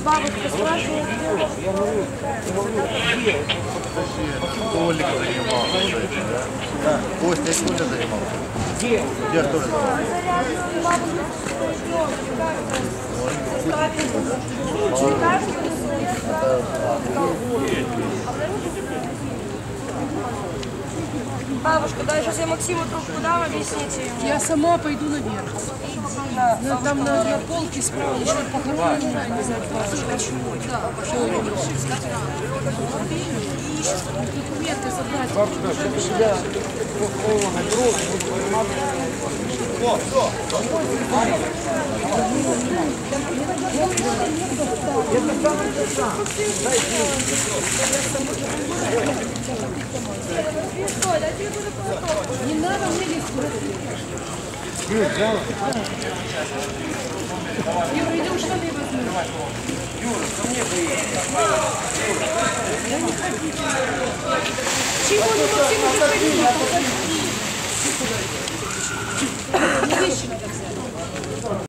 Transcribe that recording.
Бабушка спрашивает. Толик занимался этим, да? Да. Костя и Коля занимался. Где? Где тоже занимался? Бабушка, да, сейчас я Максиму трубку дам, объясните ему. Я сама пойду наверх. Там на полке справа еще похоронено, не знаю, да, документы забрать. Бабушка, чтобы тебя на грудь, Не надо мне лезть. Юра, идем штаны возьмем. Чего не Максиму заходи? Вещи надо взять.